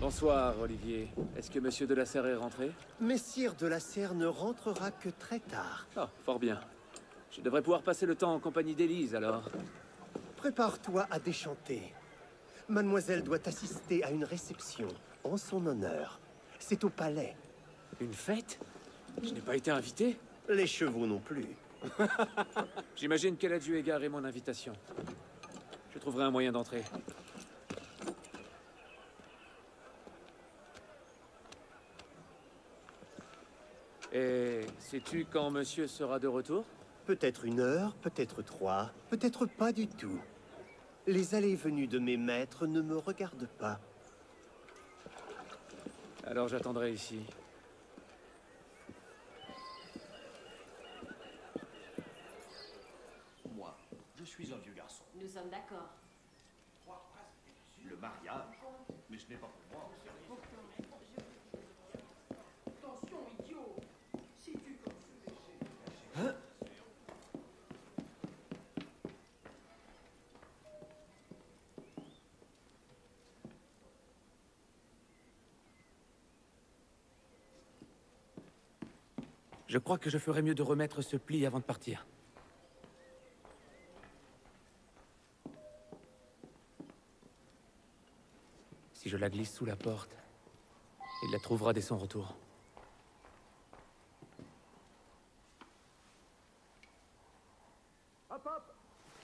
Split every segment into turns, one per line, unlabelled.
Bonsoir, Olivier. Est-ce que Monsieur de la Serre est rentré?
Messire de la Serre ne rentrera que très tard.
Oh, fort bien. Je devrais pouvoir passer le temps en compagnie d'Élise, alors.
Prépare-toi à déchanter. Mademoiselle doit assister à une réception en son honneur. C'est au palais.
Une fête? Je n'ai pas été invité?
Les chevaux non plus.
J'imagine qu'elle a dû égarer mon invitation. Je trouverai un moyen d'entrer. Et sais-tu quand monsieur sera de retour?
Peut-être 1 heure, peut-être 3, peut-être pas du tout. Les allées et venues de mes maîtres ne me regardent pas.
Alors j'attendrai ici.
Moi, je suis un vieux garçon.
Nous sommes d'accord.
Le mariage? Mais ce n'est pas pour moi. Attention, idiot! Si tu
Hein?
Je crois que je ferais mieux de remettre ce pli avant de partir. Si je la glisse sous la porte, il la trouvera dès son retour.
Hop, hop!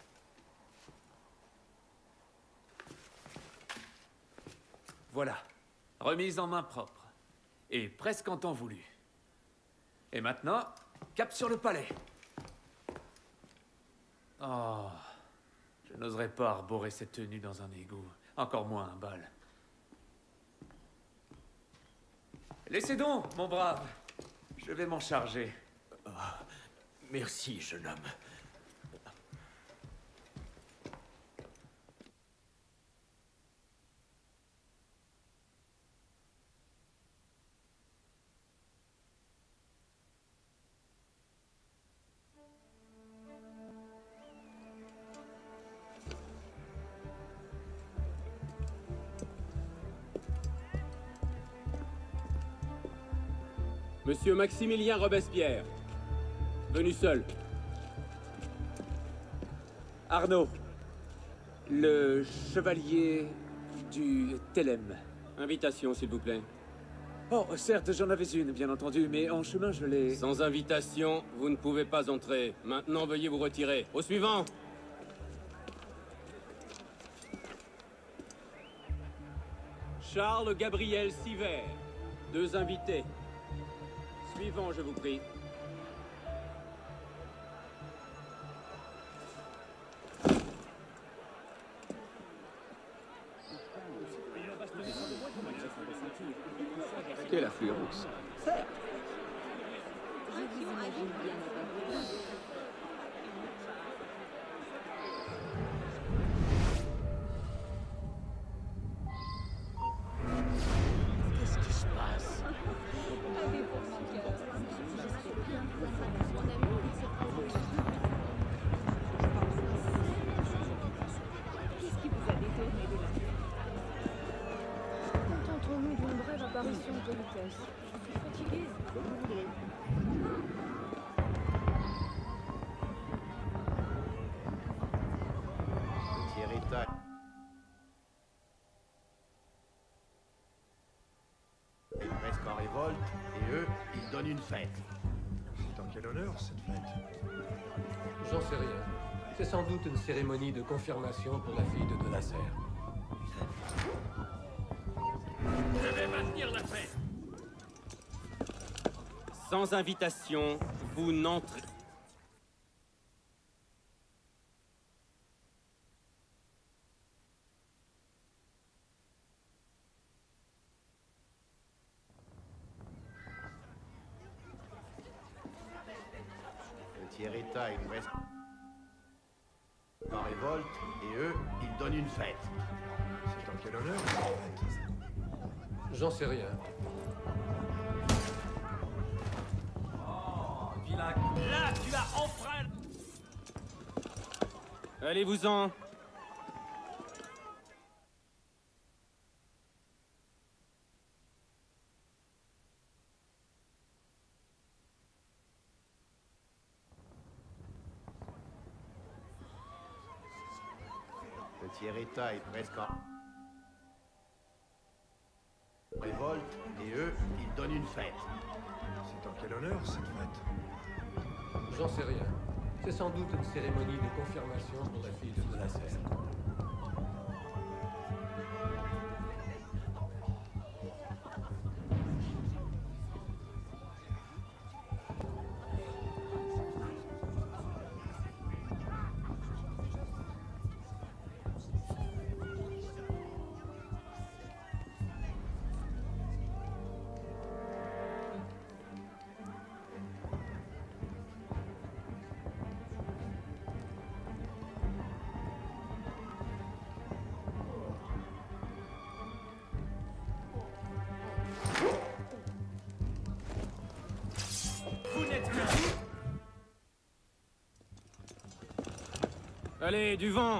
Voilà, remise en main propre. Et presque en temps voulu. Et maintenant, cap sur le palais. Oh, je n'oserais pas arborer cette tenue dans un égout, encore moins un bal. Laissez donc, mon brave. Je vais m'en charger.
Merci, jeune homme.
Monsieur Maximilien Robespierre. Venu seul.
Arnaud, le chevalier du Télème.
Invitation, s'il vous plaît.
Oh, certes, j'en avais une, bien entendu, mais en chemin, je l'ai...
Sans invitation, vous ne pouvez pas entrer. Maintenant, veuillez vous retirer. Au suivant! Charles Gabriel Siver. 2 invités. Suivant, je vous prie.
Quelle affluence.
Qu'est-ce qui se passe?
Qu'est-ce qui vous a détourné de la vie? Contentons-nous d'une brève apparition de politesse. Je suis fatiguée. Comme vous voudrez.
Petit héritage.
Ils sont presque en révolte, et eux, ils donnent une fête.
C'est en quel honneur, cette fête?
J'en sais rien. C'est sans doute une cérémonie de confirmation pour la fille de la Serre.
Je vais maintenir la fête.
Sans invitation, vous n'entrez.
Petit héritage, ils restent en révolte, et eux, ils donnent une fête.
C'est en quel honneur?
J'en sais rien.
Là, tu as enfreint. Allez-vous-en.
tiers-état est presque en révolte, et eux, ils donnent une fête.
C'est en quel honneur, cette fête?
J'en sais rien. C'est sans doute une cérémonie de confirmation pour la fille de la Serre.
Allez, du vent!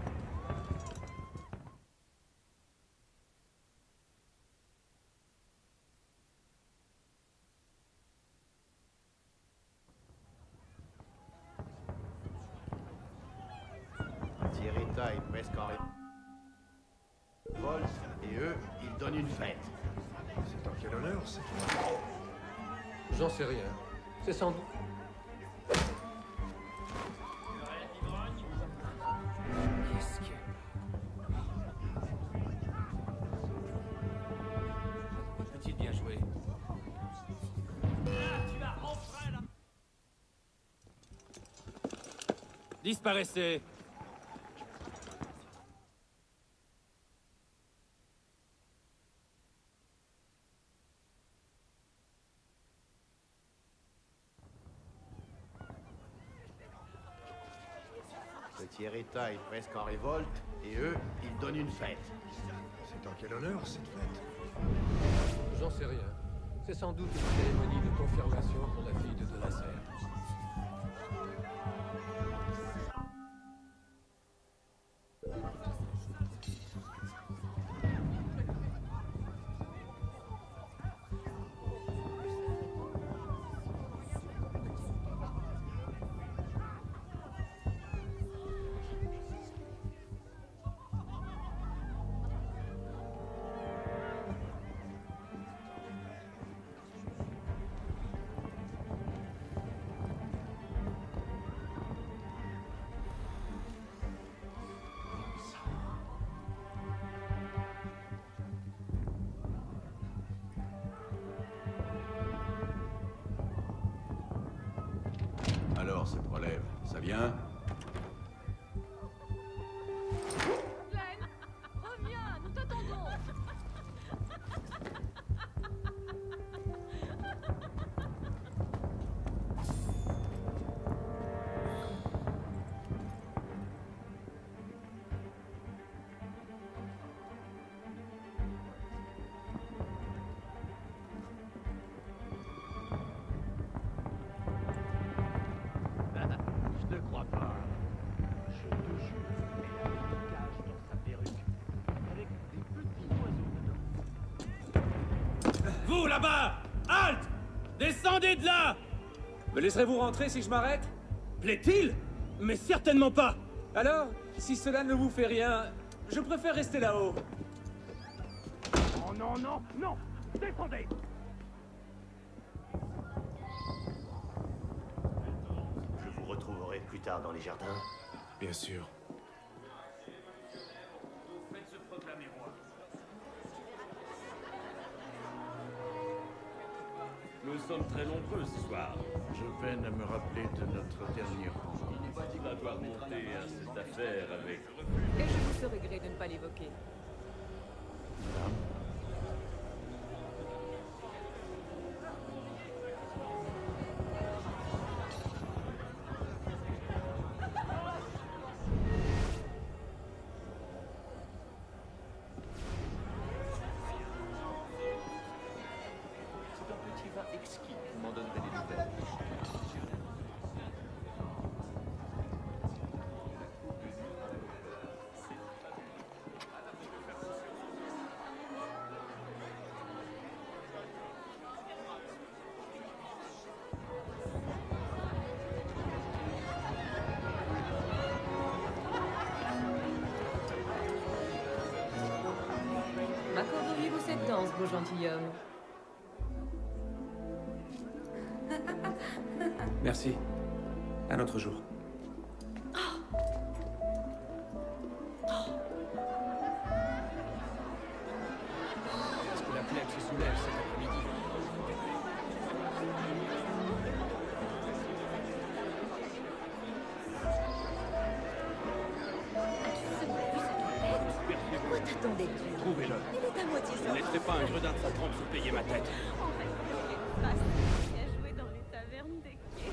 Un tiers-état est presque en révolte, et eux, ils donnent une fête.
C'est en quel honneur, cette fête?
J'en sais rien. C'est sans doute...
Petite, bien joué.
Disparaissez!
Le tiers-état est presque en révolte, et eux, ils donnent une fête.
C'est en quel honneur, cette fête?
J'en sais rien. C'est sans doute une cérémonie de confirmation pour la fille de la Serre.
Alors, cette relève, ça vient?
Glenn, reviens, nous t'attendons.
Je ne crois pas. Je te jure, elle a une cage dans sa perruque, avec des petits oiseaux dedans.
Vous, là-bas! Halte! Descendez de là!
Me laisserez-vous rentrer si je m'arrête?
Plaît-il? Mais certainement pas!
Alors, si cela ne vous fait rien, je préfère rester là-haut.
Oh non, non, non! Descendez! Je vous retrouverai plus tard dans les jardins.
Bien sûr.
Faites se proclamer roi.
Nous sommes très nombreux ce soir. Je peine à me rappeler de notre dernier rencontre. Il va devoir monter à cette affaire avec...
Et je vous serai gré de ne pas l'évoquer.
C'est un petit vin exquis. Vous m'en donnerez des nouvelles.
cette danse, beau gentilhomme.
Merci. Un autre jour.
Est-ce que la plèbe se soulève cet après-midi?
Pourquoi t'attendais-tu?
Trouvez-le.
Il est à moitié
Ne
sorti.
laissez pas un gredin de sa trempe se payer ma tête.
En fait, il est passé à jouer dans les tavernes des quais.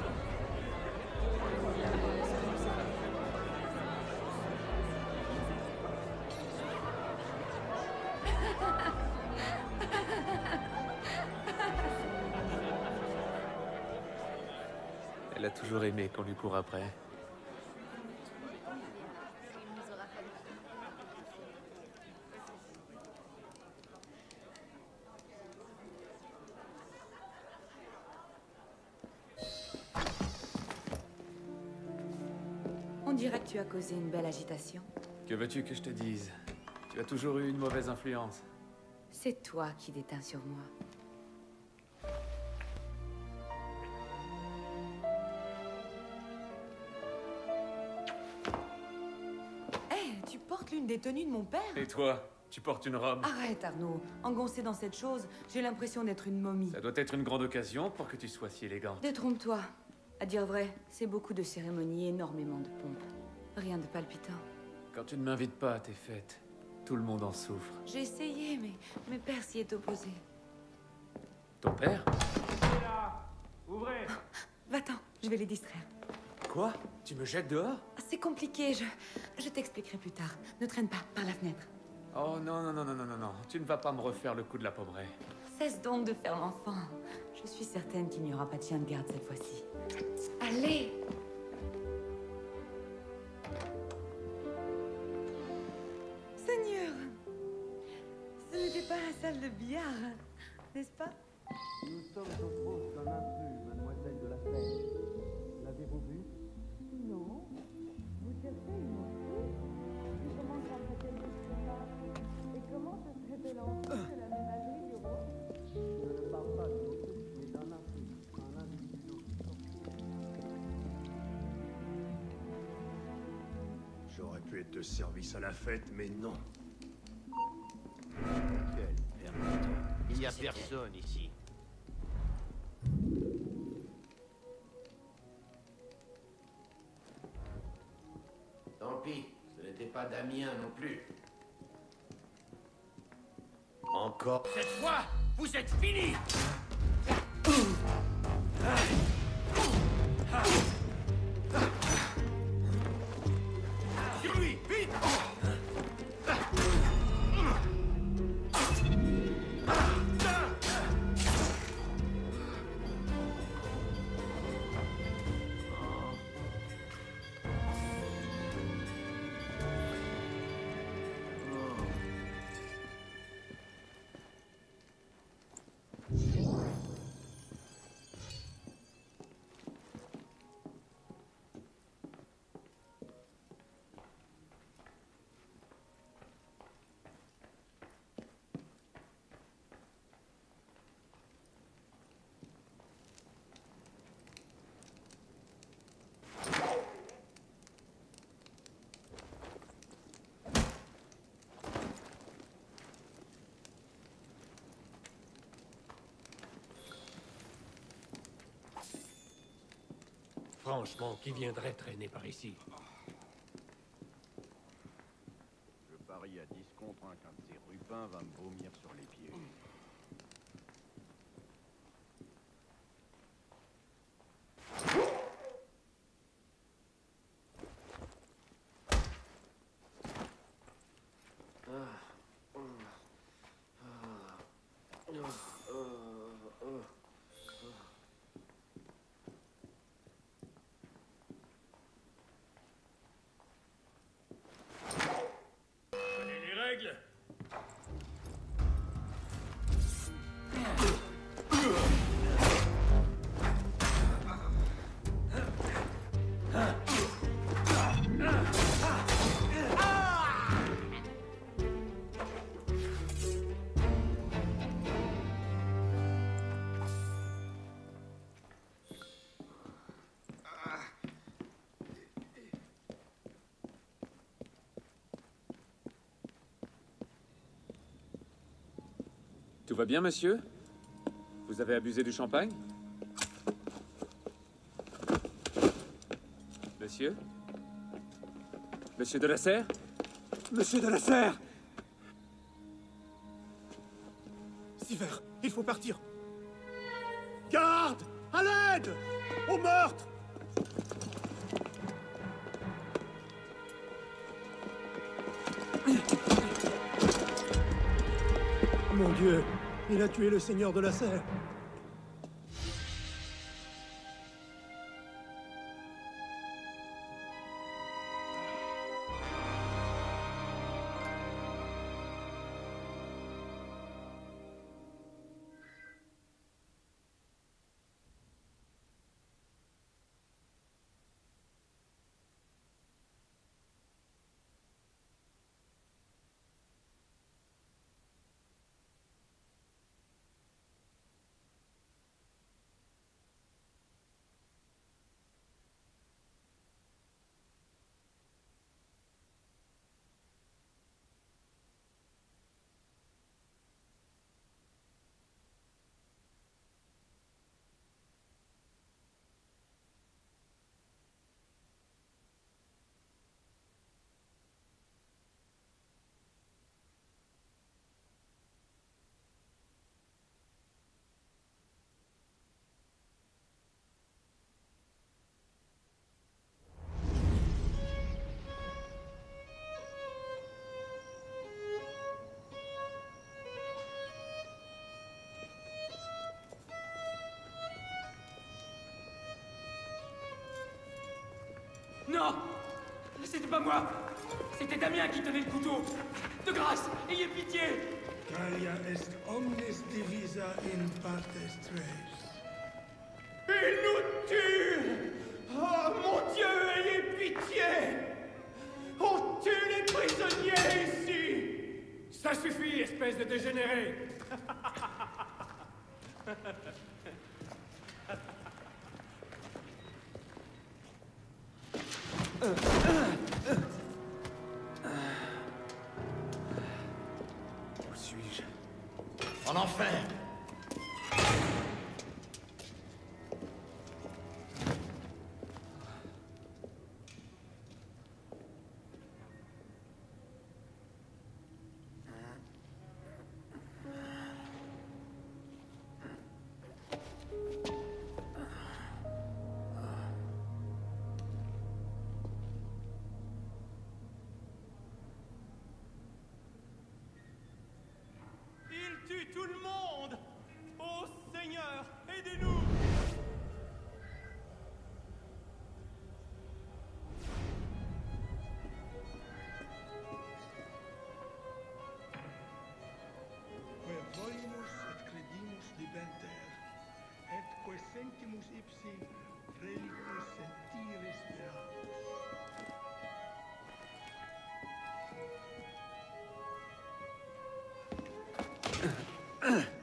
Elle a toujours aimé qu'on lui court après.
On dirait que tu as causé une belle agitation.
Que veux-tu que je te dise? Tu as toujours eu une mauvaise influence.
C'est toi qui déteins sur moi. Hé, tu portes l'une des tenues de mon père?
Et toi? Tu portes une robe?
Arrête, Arnaud. Engoncé dans cette chose, j'ai l'impression d'être une momie.
Ça doit être une grande occasion pour que tu sois si élégante.
Détrompe-toi. À dire vrai, c'est beaucoup de cérémonies, énormément de pompe. Rien de palpitant.
Quand tu ne m'invites pas à tes fêtes, tout le monde en souffre.
J'ai essayé, mais père s'y est opposé.
Ton père?
Ouvrez!
Va-t'en, je vais les distraire.
Quoi? Tu me jettes dehors?
C'est compliqué, je t'expliquerai plus tard. Ne traîne pas, par la fenêtre.
Oh non, non, non, non, non, non, non. Tu ne vas pas me refaire le coup de la pommeraie.
Cesse donc de faire l'enfant. Je suis certaine qu'il n'y aura pas de chien de garde cette fois-ci. Allez! Seigneur! Ce n'était pas la salle de billard, n'est-ce pas?
Nous sommes au poste d'un intrus, mademoiselle de la Fête. L'avez-vous vu?
Non. Vous cherchez une intruse? Et comment s'appelle-t-elle quelque part? Et comment se serait-elle enfuie de la ménagerie du roi?
Je ne parle pas de l'autre, mais d'un intrus, un individu.
J'aurais pu être de service à la fête, mais non.
Quel permetteur. Il n'y a personne ici. Tant pis, ce n'était pas Damien non plus. Encore.
Cette fois, vous êtes finis! Sur lui, vite!
Franchement, qui viendrait traîner par ici?
Je parie à 10 contre 1 qu'un de ces rupins va me vomir sur les pieds.
Allez, les règles!
Tout va bien, monsieur? Vous avez abusé du champagne? Monsieur? Monsieur de la Serre? Monsieur de la Serre!
Siver, il faut partir. Garde! À l'aide! Au meurtre! Mon Dieu, il a tué le seigneur de la Serre.
Non! C'était pas moi! C'était Damien qui tenait le couteau! De grâce, ayez pitié!
Gallia est omnis divisa in partes tres.
Il nous tue! Oh mon Dieu, ayez pitié! On tue les prisonniers ici! Ça suffit, espèce de dégénéré!
Où suis-je?
En enfer!
Tue tout le monde! Ô Seigneur, aidez-nous!
Que volimus et credimus libenter, et que sentimus ipsi reliquis sentire speratus.